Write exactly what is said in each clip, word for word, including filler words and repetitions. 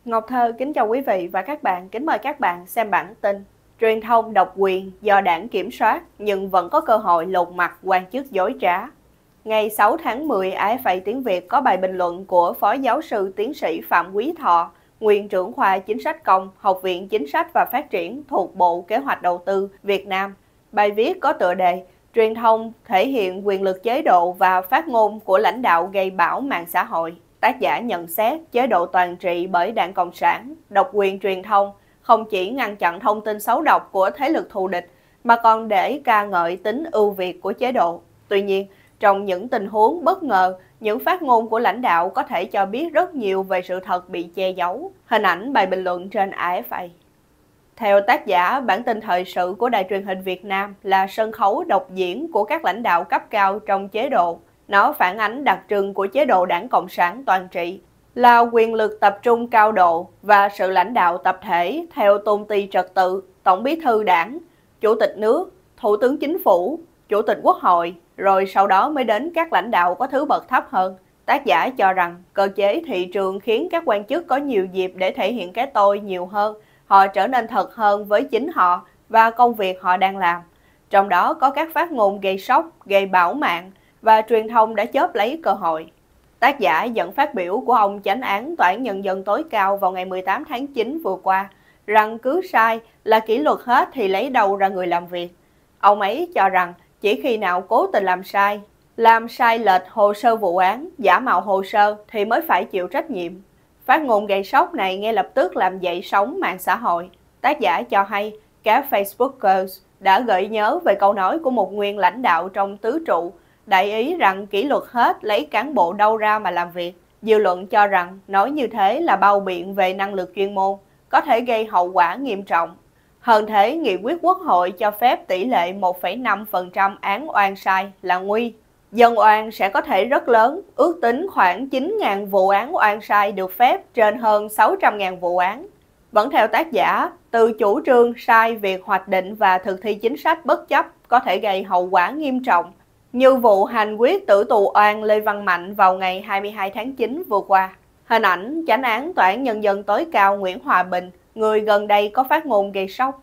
Ngọc Thơ kính chào quý vị và các bạn, kính mời các bạn xem bản tin Truyền thông độc quyền do đảng kiểm soát nhưng vẫn có cơ hội lột mặt quan chức dối trá. Ngày sáu tháng mười, a ép a tiếng Việt có bài bình luận của Phó Giáo sư Tiến sĩ Phạm Quý Thọ, nguyên trưởng khoa Chính sách công, Học viện Chính sách và Phát triển thuộc Bộ Kế hoạch Đầu tư Việt Nam. Bài viết có tựa đề Truyền thông thể hiện quyền lực chế độ và phát ngôn của lãnh đạo gây bão mạng xã hội. Tác giả nhận xét chế độ toàn trị bởi Đảng Cộng sản, độc quyền truyền thông không chỉ ngăn chặn thông tin xấu độc của thế lực thù địch mà còn để ca ngợi tính ưu việt của chế độ. Tuy nhiên, trong những tình huống bất ngờ, những phát ngôn của lãnh đạo có thể cho biết rất nhiều về sự thật bị che giấu. Hình ảnh bài bình luận trên a ép a. Theo tác giả, bản tin thời sự của Đài truyền hình Việt Nam là sân khấu độc diễn của các lãnh đạo cấp cao trong chế độ. Nó phản ánh đặc trưng của chế độ Đảng Cộng sản toàn trị, là quyền lực tập trung cao độ và sự lãnh đạo tập thể theo tôn ti trật tự, Tổng bí thư Đảng, Chủ tịch nước, Thủ tướng Chính phủ, Chủ tịch Quốc hội, rồi sau đó mới đến các lãnh đạo có thứ bậc thấp hơn. Tác giả cho rằng cơ chế thị trường khiến các quan chức có nhiều dịp để thể hiện cái tôi nhiều hơn, họ trở nên thật hơn với chính họ và công việc họ đang làm. Trong đó có các phát ngôn gây sốc, gây bão mạng, và truyền thông đã chớp lấy cơ hội. Tác giả dẫn phát biểu của ông Chánh án Tòa án Nhân dân tối cao vào ngày mười tám tháng chín vừa qua, rằng cứ sai là kỷ luật hết thì lấy đâu ra người làm việc. Ông ấy cho rằng chỉ khi nào cố tình làm sai, làm sai lệch hồ sơ vụ án, giả mạo hồ sơ thì mới phải chịu trách nhiệm. Phát ngôn gây sốc này ngay lập tức làm dậy sóng mạng xã hội. Tác giả cho hay các Facebookers đã gợi nhớ về câu nói của một nguyên lãnh đạo trong tứ trụ, đại ý rằng kỷ luật hết lấy cán bộ đâu ra mà làm việc. Dư luận cho rằng nói như thế là bao biện về năng lực chuyên môn, có thể gây hậu quả nghiêm trọng. Hơn thế, nghị quyết Quốc hội cho phép tỷ lệ một phẩy năm phần trăm án oan sai là nguy. Dân oan sẽ có thể rất lớn, ước tính khoảng chín nghìn vụ án oan sai được phép trên hơn sáu trăm nghìn vụ án. Vẫn theo tác giả, từ chủ trương sai việc hoạch định và thực thi chính sách bất chấp có thể gây hậu quả nghiêm trọng, như vụ hành quyết tử tù oan Lê Văn Mạnh vào ngày hai mươi hai tháng chín vừa qua. Hình ảnh Chánh án Tòa án Nhân dân tối cao Nguyễn Hòa Bình, người gần đây có phát ngôn gây sốc.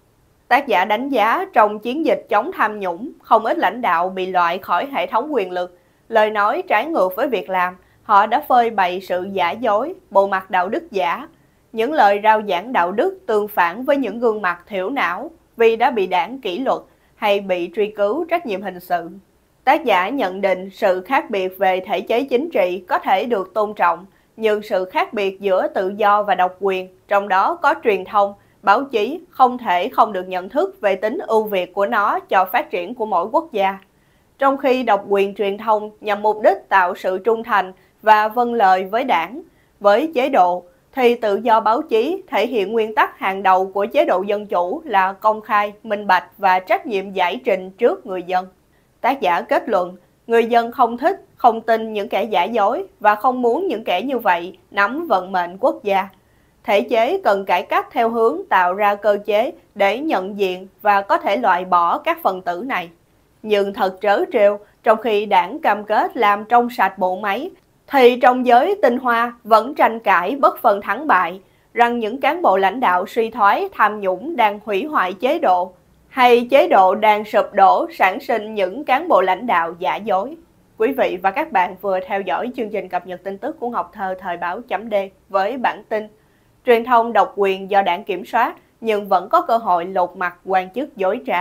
Tác giả đánh giá trong chiến dịch chống tham nhũng, không ít lãnh đạo bị loại khỏi hệ thống quyền lực. Lời nói trái ngược với việc làm, họ đã phơi bày sự giả dối, bộ mặt đạo đức giả. Những lời rao giảng đạo đức tương phản với những gương mặt thiểu não vì đã bị đảng kỷ luật hay bị truy cứu trách nhiệm hình sự. Tác giả nhận định sự khác biệt về thể chế chính trị có thể được tôn trọng, nhưng sự khác biệt giữa tự do và độc quyền, trong đó có truyền thông, báo chí, không thể không được nhận thức về tính ưu việt của nó cho phát triển của mỗi quốc gia. Trong khi độc quyền truyền thông nhằm mục đích tạo sự trung thành và vâng lời với đảng, với chế độ, thì tự do báo chí thể hiện nguyên tắc hàng đầu của chế độ dân chủ là công khai, minh bạch và trách nhiệm giải trình trước người dân. Tác giả kết luận, người dân không thích, không tin những kẻ giả dối và không muốn những kẻ như vậy nắm vận mệnh quốc gia. Thể chế cần cải cách theo hướng tạo ra cơ chế để nhận diện và có thể loại bỏ các phần tử này. Nhưng thật trớ trêu, trong khi đảng cam kết làm trong sạch bộ máy, thì trong giới tinh hoa vẫn tranh cãi bất phân thắng bại, rằng những cán bộ lãnh đạo suy thoái tham nhũng đang hủy hoại chế độ, hay chế độ đang sụp đổ sản sinh những cán bộ lãnh đạo giả dối. Quý vị và các bạn vừa theo dõi chương trình cập nhật tin tức của Ngọc Thơ thời báo chấm D với bản tin Truyền thông độc quyền do đảng kiểm soát nhưng vẫn có cơ hội lột mặt quan chức dối trá.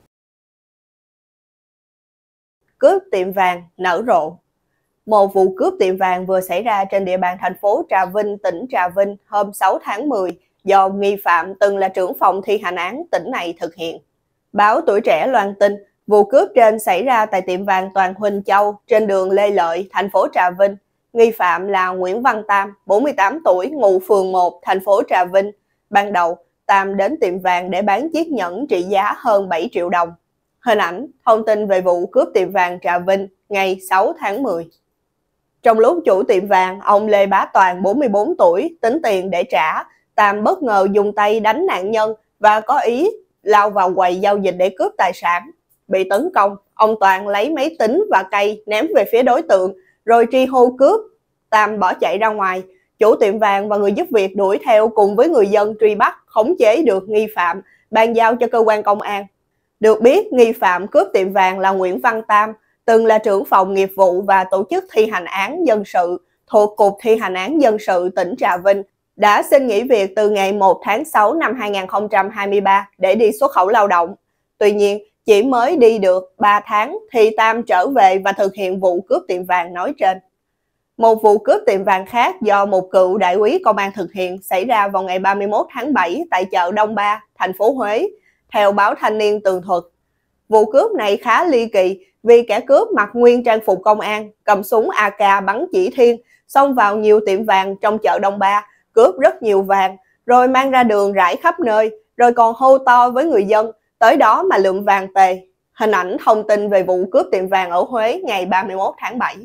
Cướp tiệm vàng nở rộ. Một vụ cướp tiệm vàng vừa xảy ra trên địa bàn thành phố Trà Vinh, tỉnh Trà Vinh hôm sáu tháng mười do nghi phạm từng là trưởng phòng thi hành án tỉnh này thực hiện. Báo Tuổi Trẻ loan tin, vụ cướp trên xảy ra tại tiệm vàng Toàn Huỳnh Châu trên đường Lê Lợi, thành phố Trà Vinh. Nghi phạm là Nguyễn Văn Tam, bốn mươi tám tuổi, ngụ phường một, thành phố Trà Vinh. Ban đầu, Tam đến tiệm vàng để bán chiếc nhẫn trị giá hơn bảy triệu đồng. Hình ảnh, thông tin về vụ cướp tiệm vàng Trà Vinh ngày sáu tháng mười. Trong lúc chủ tiệm vàng, ông Lê Bá Toàn, bốn mươi bốn tuổi, tính tiền để trả, Tam bất ngờ dùng tay đánh nạn nhân và có ý lao vào quầy giao dịch để cướp tài sản. Bị tấn công, ông Toàn lấy máy tính và cây ném về phía đối tượng, rồi tri hô cướp. Tam bỏ chạy ra ngoài, Chủ tiệm vàng và người giúp việc đuổi theo cùng với người dân truy bắt, khống chế được nghi phạm, bàn giao cho cơ quan công an. Được biết, nghi phạm cướp tiệm vàng là Nguyễn Văn Tam, từng là trưởng phòng nghiệp vụ và tổ chức thi hành án dân sự thuộc Cục Thi hành án dân sự tỉnh Trà Vinh, đã xin nghỉ việc từ ngày một tháng sáu năm hai nghìn không trăm hai mươi ba để đi xuất khẩu lao động. Tuy nhiên, chỉ mới đi được ba tháng thì Tam trở về và thực hiện vụ cướp tiệm vàng nói trên. Một vụ cướp tiệm vàng khác do một cựu đại úy công an thực hiện xảy ra vào ngày ba mươi mốt tháng bảy tại chợ Đông Ba, thành phố Huế, theo báo Thanh niên tường thuật. Vụ cướp này khá ly kỳ vì kẻ cướp mặc nguyên trang phục công an, cầm súng a ca bắn chỉ thiên, xông vào nhiều tiệm vàng trong chợ Đông Ba, cướp rất nhiều vàng, rồi mang ra đường rải khắp nơi, rồi còn hô to với người dân, tới đó mà lượm vàng tề. Hình ảnh thông tin về vụ cướp tiệm vàng ở Huế ngày ba mươi mốt tháng bảy.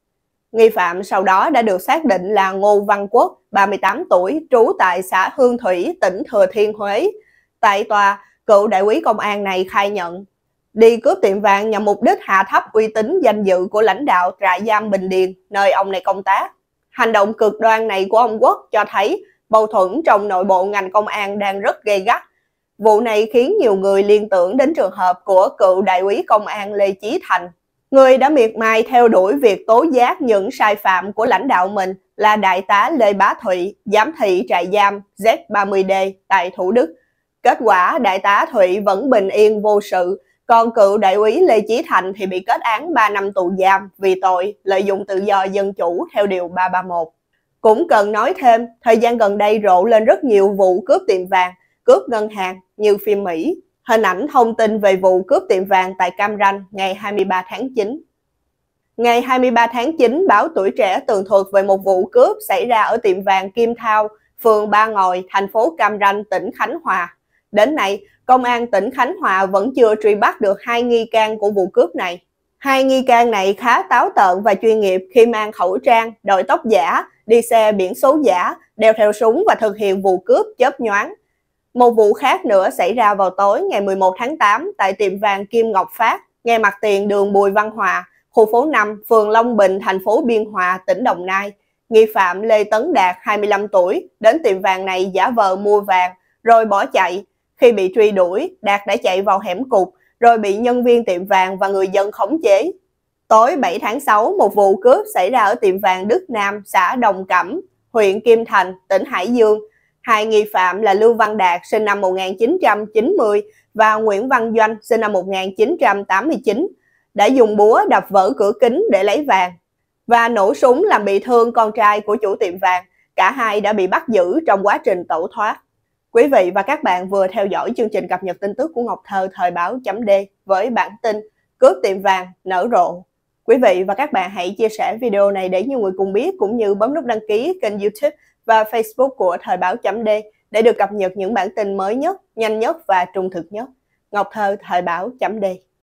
Nghi phạm sau đó đã được xác định là Ngô Văn Quốc, ba mươi tám tuổi, trú tại xã Hương Thủy, tỉnh Thừa Thiên Huế. Tại tòa, cựu đại úy công an này khai nhận đi cướp tiệm vàng nhằm mục đích hạ thấp uy tín danh dự của lãnh đạo trại giam Bình Điền, nơi ông này công tác. Hành động cực đoan này của ông Quốc cho thấy mâu thuẫn trong nội bộ ngành công an đang rất gay gắt. Vụ này khiến nhiều người liên tưởng đến trường hợp của cựu đại úy công an Lê Chí Thành, người đã miệt mài theo đuổi việc tố giác những sai phạm của lãnh đạo mình là đại tá Lê Bá Thụy, giám thị trại giam Z ba mươi D tại Thủ Đức. Kết quả, đại tá Thụy vẫn bình yên vô sự, còn cựu đại úy Lê Chí Thành thì bị kết án ba năm tù giam vì tội lợi dụng tự do dân chủ theo điều ba trăm ba mươi mốt. Cũng cần nói thêm, thời gian gần đây rộ lên rất nhiều vụ cướp tiệm vàng, cướp ngân hàng như phim Mỹ. Hình ảnh thông tin về vụ cướp tiệm vàng tại Cam Ranh ngày hai mươi ba tháng chín. Ngày hai mươi ba tháng chín, báo Tuổi Trẻ tường thuật về một vụ cướp xảy ra ở tiệm vàng Kim Thao, phường Ba Ngòi, thành phố Cam Ranh, tỉnh Khánh Hòa. Đến nay, Công an tỉnh Khánh Hòa vẫn chưa truy bắt được hai nghi can của vụ cướp này. Hai nghi can này khá táo tợn và chuyên nghiệp khi mang khẩu trang, đội tóc giả, đi xe biển số giả, đeo theo súng và thực hiện vụ cướp chớp nhoáng. Một vụ khác nữa xảy ra vào tối ngày mười một tháng tám tại tiệm vàng Kim Ngọc Phát, ngay mặt tiền đường Bùi Văn Hòa, khu phố năm, phường Long Bình, thành phố Biên Hòa, tỉnh Đồng Nai. Nghi phạm Lê Tấn Đạt, hai mươi lăm tuổi, đến tiệm vàng này giả vờ mua vàng, rồi bỏ chạy. Khi bị truy đuổi, Đạt đã chạy vào hẻm cụt, rồi bị nhân viên tiệm vàng và người dân khống chế. Tối bảy tháng sáu, một vụ cướp xảy ra ở tiệm vàng Đức Nam, xã Đồng Cẩm, huyện Kim Thành, tỉnh Hải Dương. Hai nghi phạm là Lưu Văn Đạt, sinh năm một nghìn chín trăm chín mươi, và Nguyễn Văn Doanh, sinh năm một nghìn chín trăm tám mươi chín, đã dùng búa đập vỡ cửa kính để lấy vàng và nổ súng làm bị thương con trai của chủ tiệm vàng. Cả hai đã bị bắt giữ trong quá trình tẩu thoát. Quý vị và các bạn vừa theo dõi chương trình cập nhật tin tức của Ngọc Thơ thời báo chấm D với bản tin cướp tiệm vàng nở rộ. Quý vị và các bạn hãy chia sẻ video này để nhiều người cùng biết, cũng như bấm nút đăng ký kênh YouTube và Facebook của thời báo chấm D để được cập nhật những bản tin mới nhất, nhanh nhất và trung thực nhất. Ngọc Thơ thời báo chấm D.